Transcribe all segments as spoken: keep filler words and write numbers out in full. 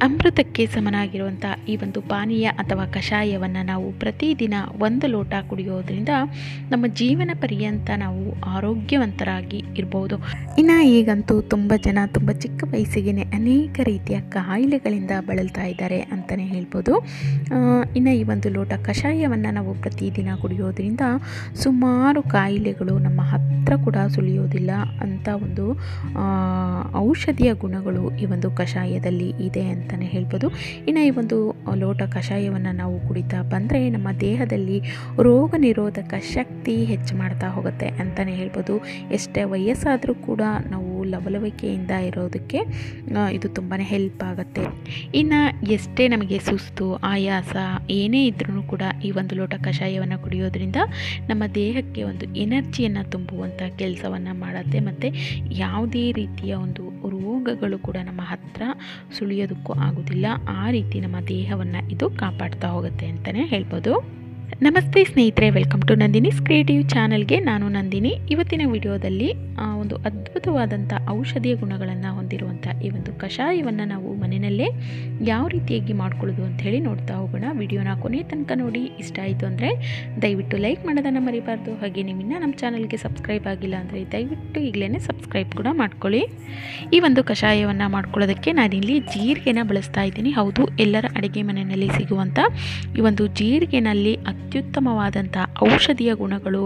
ಅಮೃತಕ್ಕೆ ಸಮನಾಗಿರುವಂಥ ಈ ಒಂದು ಪಾನೀಯ ಅಥವಾ ಕಷಾಯವನ್ನು ನಾವು ಪ್ರತಿದಿನ ಒಂದು ಲೋಟ ಕುಡಿಯೋದ್ರಿಂದ ನಮ್ಮ ಜೀವನ ಪರ್ಯಂತ ನಾವು ಆರೋಗ್ಯವಂತರಾಗಿ ಇರ್ಬೋದು. ಇನ್ನು ಈಗಂತೂ ತುಂಬ ಜನ ತುಂಬ ಚಿಕ್ಕ ವಯಸ್ಸಿಗೆ ಅನೇಕ ರೀತಿಯ ಕಾಯಿಲೆಗಳಿಂದ ಬಳಲ್ತಾ ಇದ್ದಾರೆ ಅಂತಲೇ ಹೇಳ್ಬೋದು. ಇನ್ನು ಈ ಒಂದು ಲೋಟ ಕಷಾಯವನ್ನು ನಾವು ಪ್ರತಿದಿನ ಕುಡಿಯೋದ್ರಿಂದ ಸುಮಾರು ಕಾಯಿಲೆಗಳು ನಮ್ಮ ಹತ್ತಿರ ಕೂಡ ಸುಳಿಯೋದಿಲ್ಲ ಅಂತ ಒಂದು ಔಷಧಿಯ ಗುಣಗಳು ಈ ಒಂದು ಕಷಾಯದಲ್ಲಿ ಇದೆ ಅಂತಲೇ ಹೇಳ್ಬೋದು. ಇನ್ನು ಈ ಒಂದು ಲೋಟ ಕಷಾಯವನ್ನು ನಾವು ಕುಡಿತಾ ಬಂದರೆ ನಮ್ಮ ದೇಹದಲ್ಲಿ ರೋಗ ನಿರೋಧಕ ಶಕ್ತಿ ಹೆಚ್ಚು ಮಾಡ್ತಾ ಹೋಗುತ್ತೆ ಅಂತಲೇ ಹೇಳ್ಬೋದು. ಎಷ್ಟೇ ವಯಸ್ಸಾದರೂ ಕೂಡ ನಾವು ಲವಲವಿಕೆಯಿಂದ ಇರೋದಕ್ಕೆ ಇದು ತುಂಬಾ ಹೆಲ್ಪ್ ಆಗುತ್ತೆ. ಇನ್ನು ಎಷ್ಟೇ ನಮಗೆ ಸುಸ್ತು ಆಯಾಸ ಏನೇ ಇದ್ರೂ ಕೂಡ ಈ ಒಂದು ಲೋಟ ಕಷಾಯವನ್ನು ಕುಡಿಯೋದ್ರಿಂದ ನಮ್ಮ ದೇಹಕ್ಕೆ ಒಂದು ಎನರ್ಜಿಯನ್ನು ತುಂಬುವಂಥ ಕೆಲಸವನ್ನು ಮಾಡುತ್ತೆ ಮತ್ತು ಯಾವುದೇ ರೀತಿಯ ಒಂದು ರೋಗಗಳು ಕೂಡ ನಮ್ಮ ಹತ್ತಿರ ಸುಳಿಯೋದಕ್ಕೂ ಆಗೋದಿಲ್ಲ. ಆ ರೀತಿ ನಮ್ಮ ದೇಹವನ್ನು ಇದು ಕಾಪಾಡ್ತಾ ಹೋಗುತ್ತೆ ಅಂತಲೇ ಹೇಳ್ಬೋದು. ನಮಸ್ತೆ ಸ್ನೇಹಿತರೆ, ವೆಲ್ಕಮ್ ಟು ನಂದಿನಿ ಕ್ರಿಯೇಟಿವ್ ಚಾನಲ್ಗೆ. ನಾನು ನಂದಿನಿ. ಇವತ್ತಿನ ವಿಡಿಯೋದಲ್ಲಿ ಒಂದು ಅದ್ಭುತವಾದಂಥ ಔಷಧೀಯ ಗುಣಗಳನ್ನು ಹೊಂದಿರುವಂಥ ಈ ಒಂದು ಕಷಾಯವನ್ನು ನಾವು ಮನೆಯಲ್ಲೇ ಯಾವ ರೀತಿಯಾಗಿ ಮಾಡ್ಕೊಳ್ಳೋದು ಅಂತ ಹೇಳಿ ನೋಡ್ತಾ ಹೋಗೋಣ. ವಿಡಿಯೋನ ಕೊನೆ ತನಕ ನೋಡಿ. ಇಷ್ಟ ಆಯಿತು ಅಂದರೆ ದಯವಿಟ್ಟು ಲೈಕ್ ಮಾಡೋದನ್ನು ಮರಿಬಾರ್ದು. ಹಾಗೆ ನೀವಿನ್ನ ನಮ್ಮ ಚಾನಲ್ಗೆ ಸಬ್ಸ್ಕ್ರೈಬ್ ಆಗಿಲ್ಲ ಅಂದರೆ ದಯವಿಟ್ಟು ಈಗಲೇ ಸಬ್ಸ್ಕ್ರೈಬ್ ಕೂಡ ಮಾಡ್ಕೊಳ್ಳಿ. ಈ ಒಂದು ಕಷಾಯವನ್ನು ಮಾಡ್ಕೊಳ್ಳೋದಕ್ಕೆ ನಾನಿಲ್ಲಿ ಜೀರಿಗೆನ ಬಳಸ್ತಾ ಇದ್ದೀನಿ. ಹೌದು, ಎಲ್ಲರ ಅಡುಗೆ ಮನೆಯಲ್ಲಿ ಸಿಗುವಂಥ ಈ ಒಂದು ಜೀರಿಗೆನಲ್ಲಿ ಅತ್ಯುತ್ತಮವಾದಂಥ ಔಷಧೀಯ ಗುಣಗಳು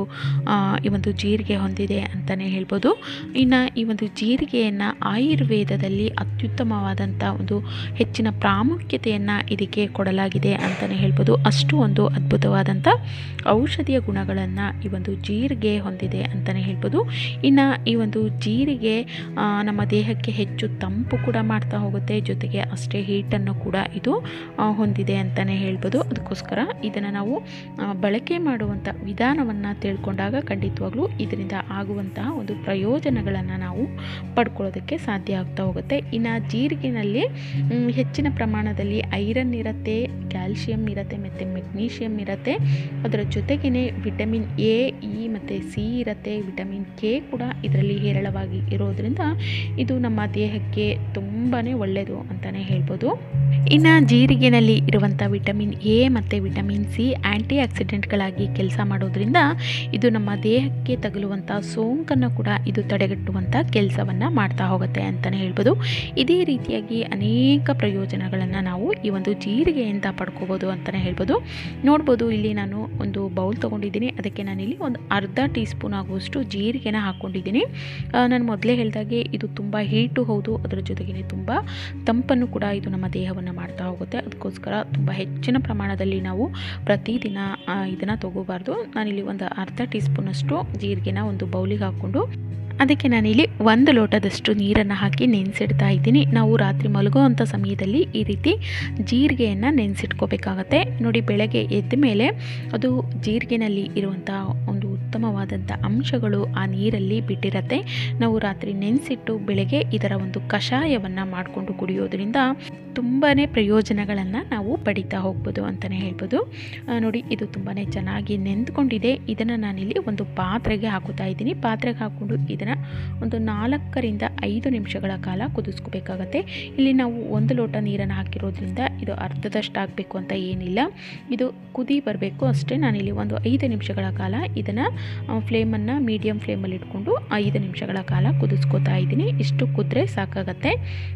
ಈ ಒಂದು ಜೀರಿಗೆ ಹೊಂದಿದೆ ಅಂತಲೇ ಹೇಳ್ಬೋದು. ಇನ್ನು ಈ ಒಂದು ಜೀರಿಗೆಯನ್ನು ಆಯುರ್ವೇದದಲ್ಲಿ ಅತ್ಯುತ್ತಮವಾದಂಥ ಒಂದು ಹೆಚ್ಚಿನ ಪ್ರಾಮುಖ್ಯತೆಯನ್ನು ಇದಕ್ಕೆ ಕೊಡಲಾಗಿದೆ ಅಂತಲೇ ಹೇಳ್ಬೋದು. ಅಷ್ಟು ಒಂದು ಅದ್ಭುತವಾದಂಥ ಔಷಧೀಯ ಗುಣಗಳನ್ನು ಈ ಒಂದು ಜೀರಿಗೆ ಹೊಂದಿದೆ ಅಂತಲೇ ಹೇಳ್ಬೋದು. ಇನ್ನು ಈ ಒಂದು ಜೀರಿಗೆ ನಮ್ಮ ದೇಹಕ್ಕೆ ಹೆಚ್ಚು ತಂಪು ಕೂಡ ಮಾಡ್ತಾ ಹೋಗುತ್ತೆ, ಜೊತೆಗೆ ಅಷ್ಟೇ ಹೀಟನ್ನು ಕೂಡ ಇದು ಹೊಂದಿದೆ ಅಂತಲೇ ಹೇಳ್ಬೋದು. ಅದಕ್ಕೋಸ್ಕರ ಇದನ್ನು ನಾವು ಬಳಕೆ ಮಾಡುವಂಥ ವಿಧಾನವನ್ನು ತಿಳ್ಕೊಂಡಾಗ ಖಂಡಿತವಾಗ್ಲೂ ಇದರಿಂದ ಆಗುವಂತಹ ಒಂದು ಪ್ರಯೋಜನಗಳನ್ನು ನಾವು ಪಡ್ಕೊಳ್ಳೋದಕ್ಕೆ ಸಾಧ್ಯ ಆಗ್ತಾ ಹೋಗುತ್ತೆ. ಇನ್ನು ಜೀರಿಗೆನಲ್ಲಿ ಹೆಚ್ಚಿನ ಪ್ರಮಾಣದಲ್ಲಿ ಐರನ್ ಇರುತ್ತೆ, ಕ್ಯಾಲ್ಶಿಯಂ ಇರುತ್ತೆ ಮತ್ತು ಮೆಗ್ನೀಷಿಯಮ್ ಇರುತ್ತೆ. ಅದರ ಜೊತೆಗೇ ವಿಟಮಿನ್ ಎ, ಇ ಮತ್ತು ಸಿ ಇರುತ್ತೆ. ವಿಟಮಿನ್ ಕೆ ಕೂಡ ಇದರಲ್ಲಿ ಹೇರಳವಾಗಿ ಇರೋದರಿಂದ ಇದು ನಮ್ಮ ದೇಹಕ್ಕೆ ತುಂಬಾ ಒಳ್ಳೆಯದು ಅಂತಲೇ ಹೇಳ್ಬೋದು. ಇನ್ನು ಜೀರಿಗೆನಲ್ಲಿ ಇರುವಂಥ ವಿಟಮಿನ್ ಎ ಮತ್ತು ವಿಟಮಿನ್ ಸಿ ಆ್ಯಂಟಿ ಆಕ್ಸಿಡೆಂಟ್ಗಳಾಗಿ ಕೆಲಸ ಮಾಡೋದ್ರಿಂದ ಇದು ನಮ್ಮ ದೇಹಕ್ಕೆ ತಗುಲುವಂಥ ಸೋಂಕನ್ನು ಕೂಡ ಇದು ತಡೆಗಟ್ಟುವಂಥ ಕೆಲಸವನ್ನು ಮಾಡ್ತಾ ಹೋಗುತ್ತೆ ಅಂತಲೇ ಹೇಳ್ಬೋದು. ಇದೇ ರೀತಿಯಾಗಿ ಅನೇಕ ಪ್ರಯೋಜನಗಳನ್ನು ನಾವು ಈ ಒಂದು ಜೀರಿಗೆಯಿಂದ ಪಡ್ಕೋಬೋದು ಅಂತಲೇ ಹೇಳ್ಬೋದು. ನೋಡ್ಬೋದು, ಇಲ್ಲಿ ನಾನು ಒಂದು ಬೌಲ್ ತೊಗೊಂಡಿದ್ದೀನಿ. ಅದಕ್ಕೆ ನಾನಿಲ್ಲಿ ಒಂದು ಅರ್ಧ ಟೀ ಸ್ಪೂನ್ ಆಗುವಷ್ಟು ಜೀರಿಗೆನ ಹಾಕ್ಕೊಂಡಿದ್ದೀನಿ. ನಾನು ಮೊದಲೇ ಹೇಳಿದಾಗೆ ಇದು ತುಂಬ ಹೀಟು ಹೌದು, ಅದರ ಜೊತೆಗೇ ತುಂಬ ತಂಪನ್ನು ಕೂಡ ಇದು ನಮ್ಮ ದೇಹವನ್ನು ಮಾಡ್ತಾ ಹೋಗುತ್ತೆ. ಅದಕ್ಕೋಸ್ಕರ ತುಂಬ ಹೆಚ್ಚಿನ ಪ್ರಮಾಣದಲ್ಲಿ ನಾವು ಪ್ರತಿದಿನ ಇದನ್ನು ತಗೋಬಾರ್ದು. ನಾನಿಲ್ಲಿ ಒಂದು ಅರ್ಧ ಟೀ ಸ್ಪೂನಷ್ಟು ಜೀರಿಗೆನ ಒಂದು ಬೌಲಿಗೆ ಹಾಕ್ಕೊಂಡು ಅದಕ್ಕೆ ನಾನಿಲ್ಲಿ ಒಂದು ಲೋಟದಷ್ಟು ನೀರನ್ನು ಹಾಕಿ ನೆನೆಸಿಡ್ತಾ ಇದ್ದೀನಿ. ನಾವು ರಾತ್ರಿ ಮಲಗುವಂಥ ಸಮಯದಲ್ಲಿ ಈ ರೀತಿ ಜೀರಿಗೆಯನ್ನು ನೆನೆಸಿಟ್ಕೋಬೇಕಾಗತ್ತೆ. ನೋಡಿ, ಬೆಳಗ್ಗೆ ಎದ್ದ ಮೇಲೆ ಅದು ಜೀರಿಗೆನಲ್ಲಿ ಇರುವಂಥ ಒಂದು ಉತ್ತಮವಾದಂಥ ಅಂಶಗಳು ಆ ನೀರಲ್ಲಿ ಬಿಟ್ಟಿರುತ್ತೆ. ನಾವು ರಾತ್ರಿ ನೆನೆಸಿಟ್ಟು ಬೆಳಗ್ಗೆ ಇದರ ಒಂದು ಕಷಾಯವನ್ನು ಮಾಡಿಕೊಂಡು ಕುಡಿಯೋದ್ರಿಂದ ತುಂಬಾ ಪ್ರಯೋಜನಗಳನ್ನು ನಾವು ಪಡಿತಾ ಹೋಗ್ಬೋದು ಅಂತಲೇ ಹೇಳ್ಬೋದು. ನೋಡಿ, ಇದು ತುಂಬಾ ಚೆನ್ನಾಗಿ ನೆಂದ್ಕೊಂಡಿದೆ. ಇದನ್ನು ನಾನಿಲ್ಲಿ ಒಂದು ಪಾತ್ರೆಗೆ ಹಾಕುತ್ತಾ ಇದ್ದೀನಿ. ಪಾತ್ರೆಗೆ ಹಾಕ್ಕೊಂಡು ಇದನ್ನು ಒಂದು ನಾಲ್ಕರಿಂದ ಐದು ನಿಮಿಷಗಳ ಕಾಲ ಕುದಿಸ್ಕೋಬೇಕಾಗತ್ತೆ. ಇಲ್ಲಿ ನಾವು ಒಂದು ಲೋಟ ನೀರನ್ನು ಹಾಕಿರೋದ್ರಿಂದ ಇದು ಅರ್ಧದಷ್ಟು ಆಗಬೇಕು ಅಂತ ಏನಿಲ್ಲ, ಇದು ಕುದಿ ಬರಬೇಕು ಅಷ್ಟೇ. ನಾನಿಲ್ಲಿ ಒಂದು ಐದು ನಿಮಿಷಗಳ ಕಾಲ ಇದನ್ನು ಫ್ಲೇಮನ್ನು ಮೀಡಿಯಮ್ ಫ್ಲೇಮಲ್ಲಿ ಇಟ್ಕೊಂಡು ಐದು ನಿಮಿಷಗಳ ಕಾಲ ಕುದಿಸ್ಕೋತಾ ಇದ್ದೀನಿ. ಇಷ್ಟು ಕುದ್ರೆ ಸಾಕಾಗತ್ತೆ.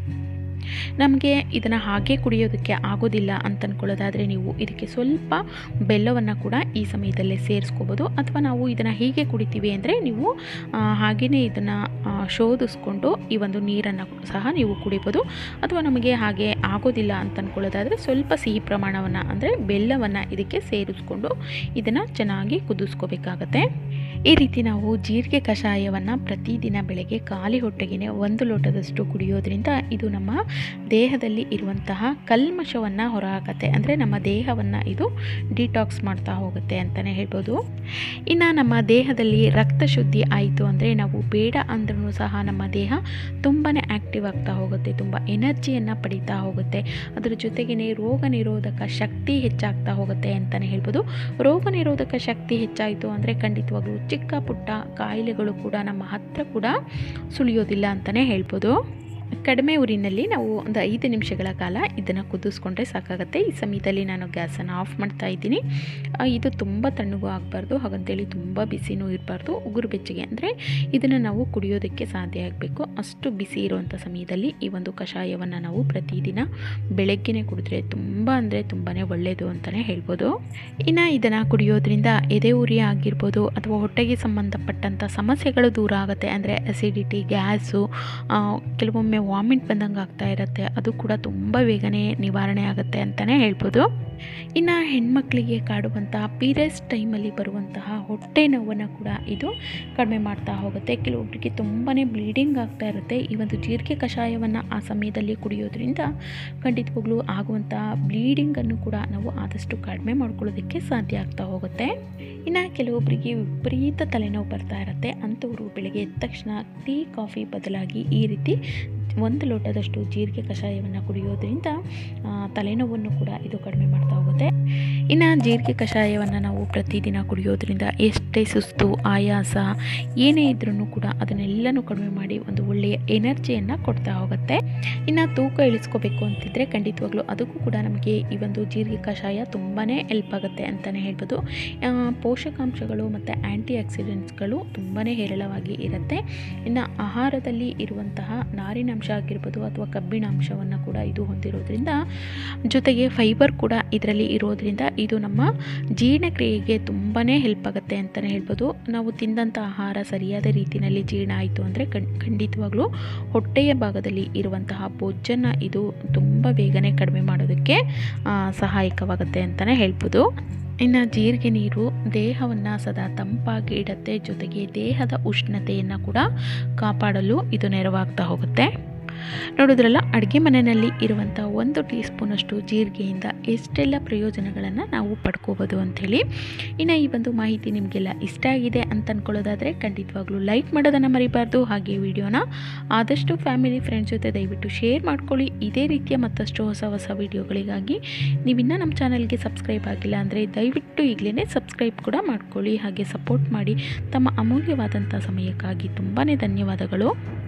ನಮಗೆ ಇದನ್ನು ಹಾಗೆ ಕುಡಿಯೋದಕ್ಕೆ ಆಗೋದಿಲ್ಲ ಅಂತ ಅಂದ್ಕೊಳ್ಳೋದಾದರೆ ನೀವು ಇದಕ್ಕೆ ಸ್ವಲ್ಪ ಬೆಲ್ಲವನ್ನು ಕೂಡ ಈ ಸಮಯದಲ್ಲೇ ಸೇರಿಸ್ಕೋಬೋದು. ಅಥವಾ ನಾವು ಇದನ್ನು ಹೀಗೆ ಕುಡಿತೀವಿ ಅಂದರೆ ನೀವು ಹಾಗೆಯೇ ಇದನ್ನು ಶೋಧಿಸ್ಕೊಂಡು ಈ ಒಂದು ನೀರನ್ನು ಸಹ ನೀವು ಕುಡಿಬೋದು. ಅಥವಾ ನಮಗೆ ಹಾಗೆ ಆಗೋದಿಲ್ಲ ಅಂತ ಅಂದ್ಕೊಳ್ಳೋದಾದರೆ ಸ್ವಲ್ಪ ಸಿಹಿ ಪ್ರಮಾಣವನ್ನು ಅಂದರೆ ಬೆಲ್ಲವನ್ನು ಇದಕ್ಕೆ ಸೇರಿಸ್ಕೊಂಡು ಇದನ್ನು ಚೆನ್ನಾಗಿ ಕುದಿಸ್ಕೋಬೇಕಾಗತ್ತೆ. ಈ ರೀತಿ ನಾವು ಜೀರಿಗೆ ಕಷಾಯವನ್ನು ಪ್ರತಿದಿನ ಬೆಳಗ್ಗೆ ಖಾಲಿ ಹೊಟ್ಟೆಗೆ ಒಂದು ಲೋಟದಷ್ಟು ಕುಡಿಯೋದ್ರಿಂದ ಇದು ನಮ್ಮ ದೇಹದಲ್ಲಿ ಇರುವಂತಹ ಕಲ್ಮಶವನ್ನು ಹೊರಹಾಕತ್ತೆ. ಅಂದರೆ ನಮ್ಮ ದೇಹವನ್ನು ಇದು ಡಿಟಾಕ್ಸ್ ಮಾಡ್ತಾ ಹೋಗುತ್ತೆ ಅಂತಲೇ ಹೇಳ್ಬೋದು. ಇನ್ನು ನಮ್ಮ ದೇಹದಲ್ಲಿ ರಕ್ತ ಶುದ್ಧಿ ಆಯಿತು ಅಂದರೆ ನಾವು ಬೇಡ ಅಂದ್ರೂ ಸಹ ನಮ್ಮ ದೇಹ ತುಂಬಾ ಆ್ಯಕ್ಟಿವ್ ಆಗ್ತಾ ಹೋಗುತ್ತೆ, ತುಂಬ ಎನರ್ಜಿಯನ್ನು ಪಡೀತಾ ಹೋಗುತ್ತೆ. ಅದರ ಜೊತೆಗೇ ರೋಗ ನಿರೋಧಕ ಶಕ್ತಿ ಹೆಚ್ಚಾಗ್ತಾ ಹೋಗುತ್ತೆ ಅಂತಲೇ ಹೇಳ್ಬೋದು. ರೋಗ ನಿರೋಧಕ ಶಕ್ತಿ ಹೆಚ್ಚಾಯಿತು ಅಂದರೆ ಖಂಡಿತವಾಗ್ಲೂ ಚಿಕ್ಕ ಪುಟ್ಟ ಕಾಯಿಲೆಗಳು ಕೂಡ ನಮ್ಮ ಹತ್ತಿರ ಕೂಡ ಸುಳಿಯೋದಿಲ್ಲ ಅಂತಲೇ ಹೇಳ್ಬೋದು. ಕಡಿಮೆ ಉರಿನಲ್ಲಿ ನಾವು ಒಂದು ಐದು ನಿಮಿಷಗಳ ಕಾಲ ಇದನ್ನು ಕುದಿಸ್ಕೊಂಡ್ರೆ ಸಾಕಾಗುತ್ತೆ. ಈ ಸಮಯದಲ್ಲಿ ನಾನು ಗ್ಯಾಸನ್ನು ಆಫ್ ಮಾಡ್ತಾ ಇದ್ದೀನಿ. ಇದು ತುಂಬ ತಣ್ಣಗೂ ಆಗಬಾರ್ದು, ಹಾಗಂತೇಳಿ ತುಂಬ ಬಿಸಿನೂ ಇರಬಾರ್ದು. ಉಗುರು ಬೆಚ್ಚಗೆ ಅಂದರೆ ಇದನ್ನು ನಾವು ಕುಡಿಯೋದಕ್ಕೆ ಸಾಧ್ಯ ಆಗಬೇಕು. ಅಷ್ಟು ಬಿಸಿ ಇರುವಂಥ ಸಮಯದಲ್ಲಿ ಈ ಒಂದು ಕಷಾಯವನ್ನು ನಾವು ಪ್ರತಿದಿನ ಬೆಳಗ್ಗೆನೇ ಕುಡಿದ್ರೆ ತುಂಬ ಅಂದರೆ ತುಂಬಾ ಒಳ್ಳೆಯದು ಅಂತಲೇ ಹೇಳ್ಬೋದು. ಇನ್ನು ಇದನ್ನು ಕುಡಿಯೋದ್ರಿಂದ ಎದೆ ಉರಿ ಆಗಿರ್ಬೋದು ಅಥವಾ ಹೊಟ್ಟೆಗೆ ಸಂಬಂಧಪಟ್ಟಂಥ ಸಮಸ್ಯೆಗಳು ದೂರ ಆಗುತ್ತೆ. ಅಂದರೆ ಅಸಿಡಿಟಿ, ಗ್ಯಾಸು, ಕೆಲವೊಮ್ಮೆ ವಾಮಿಟ್ ಬಂದಂಗೆ ಆಗ್ತಾ ಇರುತ್ತೆ, ಅದು ಕೂಡ ತುಂಬ ಬೇಗನೆ ನಿವಾರಣೆ ಆಗುತ್ತೆ ಅಂತಲೇ ಹೇಳ್ಬೋದು. ಇನ್ನು ಹೆಣ್ಮಕ್ಳಿಗೆ ಕಾಡುವಂತಹ ಪೀರಿಯಡ್ಸ್ ಟೈಮಲ್ಲಿ ಬರುವಂತಹ ಹೊಟ್ಟೆ ನೋವನ್ನು ಕೂಡ ಇದು ಕಡಿಮೆ ಮಾಡ್ತಾ ಹೋಗುತ್ತೆ. ಕೆಲವೊಬ್ಬರಿಗೆ ತುಂಬಾ ಬ್ಲೀಡಿಂಗ್ ಆಗ್ತಾ ಇರುತ್ತೆ. ಈ ಒಂದು ಜೀರಿಗೆ ಕಷಾಯವನ್ನು ಆ ಸಮಯದಲ್ಲಿ ಕುಡಿಯೋದ್ರಿಂದ ಖಂಡಿತವಾಗ್ಲೂ ಆಗುವಂಥ ಬ್ಲೀಡಿಂಗನ್ನು ಕೂಡ ನಾವು ಆದಷ್ಟು ಕಡಿಮೆ ಮಾಡ್ಕೊಳ್ಳೋದಕ್ಕೆ ಸಾಧ್ಯ ಆಗ್ತಾ ಹೋಗುತ್ತೆ. ಇನ್ನು ಕೆಲವೊಬ್ಬರಿಗೆ ವಿಪರೀತ ತಲೆನೋವು ಬರ್ತಾ ಇರುತ್ತೆ. ಅಂಥವರು ಬೆಳಗ್ಗೆ ಎದ್ದ ತಕ್ಷಣ ಟೀ ಕಾಫಿ ಬದಲಾಗಿ ಈ ರೀತಿ ಒಂದು ಲೋಟದಷ್ಟು ಜೀರಿಗೆ ಕಷಾಯವನ್ನು ಕುಡಿಯೋದ್ರಿಂದ ತಲೆನೋವನ್ನು ಕೂಡ ಇದು ಕಡಿಮೆ ಮಾಡ್ತಾ ಹೋಗುತ್ತೆ. ಇನ್ನು ಜೀರಿಗೆ ಕಷಾಯವನ್ನು ನಾವು ಪ್ರತಿದಿನ ಕುಡಿಯೋದ್ರಿಂದ ಎಷ್ಟೇ ಸುಸ್ತು, ಆಯಾಸ ಏನೇ ಇದ್ರೂ ಕೂಡ ಅದನ್ನೆಲ್ಲನೂ ಕಡಿಮೆ ಮಾಡಿ ಒಂದು ಒಳ್ಳೆಯ ಎನರ್ಜಿಯನ್ನು ಕೊಡ್ತಾ ಹೋಗುತ್ತೆ. ಇನ್ನು ತೂಕ ಇಳಿಸ್ಕೋಬೇಕು ಅಂತಿದ್ರೆ ಖಂಡಿತವಾಗ್ಲೂ ಅದಕ್ಕೂ ಕೂಡ ನಮಗೆ ಈ ಒಂದು ಜೀರಿಗೆ ಕಷಾಯ ತುಂಬಾ ಹೆಲ್ಪ್ ಆಗುತ್ತೆ ಅಂತಲೇ ಹೇಳ್ಬೋದು. ಪೋಷಕಾಂಶಗಳು ಮತ್ತು ಆ್ಯಂಟಿ ಆಕ್ಸಿಡೆಂಟ್ಸ್ಗಳು ತುಂಬಾ ಹೇರಳವಾಗಿ ಇರುತ್ತೆ. ಇನ್ನು ಆಹಾರದಲ್ಲಿ ಇರುವಂತಹ ನಾರಿನಾಂಶ ಆಗಿರ್ಬೋದು ಅಥವಾ ಕಬ್ಬಿಣಾಂಶವನ್ನು ಕೂಡ ಇದು ಹೊಂದಿರೋದ್ರಿಂದ, ಜೊತೆಗೆ ಫೈಬರ್ ಕೂಡ ಇದರಲ್ಲಿ ಇರೋದ್ರಿಂದ ಇದು ನಮ್ಮ ಜೀರ್ಣಕ್ರಿಯೆಗೆ ತುಂಬಾ ಹೆಲ್ಪ್ ಆಗುತ್ತೆ ಅಂತಲೇ ಹೇಳ್ಬೋದು. ನಾವು ತಿಂದಂಥ ಆಹಾರ ಸರಿಯಾದ ರೀತಿಯಲ್ಲಿ ಜೀರ್ಣ ಆಯಿತು ಅಂದರೆ ಖಂಡಿತವಾಗ್ಲೂ ಹೊಟ್ಟೆಯ ಭಾಗದಲ್ಲಿ ಇರುವಂತಹ ಬೊಜ್ಜನ್ನು ಇದು ತುಂಬ ಬೇಗನೆ ಕಡಿಮೆ ಮಾಡೋದಕ್ಕೆ ಸಹಾಯಕವಾಗುತ್ತೆ ಅಂತಲೇ ಹೇಳ್ಬೋದು. ಇನ್ನು ಜೀರಿಗೆ ನೀರು ದೇಹವನ್ನು ಸದಾ ತಂಪಾಗಿ ಇಡುತ್ತೆ, ಜೊತೆಗೆ ದೇಹದ ಉಷ್ಣತೆಯನ್ನು ಕೂಡ ಕಾಪಾಡಲು ಇದು ನೆರವಾಗ್ತಾ ಹೋಗುತ್ತೆ. ನೋಡಿದ್ರಲ್ಲ, ಅಡುಗೆ ಮನೆಯಲ್ಲಿ ಇರುವಂಥ ಒಂದು ಟೀ ಸ್ಪೂನಷ್ಟು ಜೀರಿಗೆಯಿಂದ ಎಷ್ಟೆಲ್ಲ ಪ್ರಯೋಜನಗಳನ್ನು ನಾವು ಪಡ್ಕೋಬೋದು ಅಂಥೇಳಿ. ಇನ್ನು ಈ ಒಂದು ಮಾಹಿತಿ ನಿಮಗೆಲ್ಲ ಇಷ್ಟ ಆಗಿದೆ ಅಂತ ಅಂದ್ಕೊಳ್ಳೋದಾದರೆ ಖಂಡಿತವಾಗ್ಲೂ ಲೈಕ್ ಮಾಡೋದನ್ನು ಮರಿಬಾರ್ದು. ಹಾಗೆ ವಿಡಿಯೋನ ಆದಷ್ಟು ಫ್ಯಾಮಿಲಿ ಫ್ರೆಂಡ್ಸ್ ಜೊತೆ ದಯವಿಟ್ಟು ಶೇರ್ ಮಾಡ್ಕೊಳ್ಳಿ. ಇದೇ ರೀತಿಯ ಮತ್ತಷ್ಟು ಹೊಸ ಹೊಸ ವಿಡಿಯೋಗಳಿಗಾಗಿ ನೀವಿನ್ನೂ ನಮ್ಮ ಚಾನಲ್ಗೆ ಸಬ್ಸ್ಕ್ರೈಬ್ ಆಗಿಲ್ಲ ಅಂದರೆ ದಯವಿಟ್ಟು ಈಗಲೇ ಸಬ್ಸ್ಕ್ರೈಬ್ ಕೂಡ ಮಾಡ್ಕೊಳ್ಳಿ. ಹಾಗೆ ಸಪೋರ್ಟ್ ಮಾಡಿ. ತಮ್ಮ ಅಮೂಲ್ಯವಾದಂಥ ಸಮಯಕ್ಕಾಗಿ ತುಂಬಾ ಧನ್ಯವಾದಗಳು.